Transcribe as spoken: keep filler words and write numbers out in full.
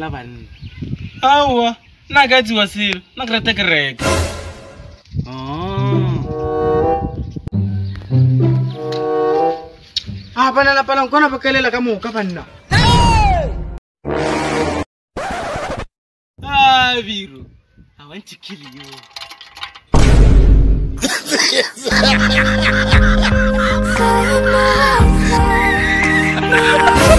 la banna. Awa, na ka tsi wa selo, na ka rata kereka. Oh. Ah, bana la pala ngona ba kelela ka moka banna. Ah, Viro. I want to kill you. Yes.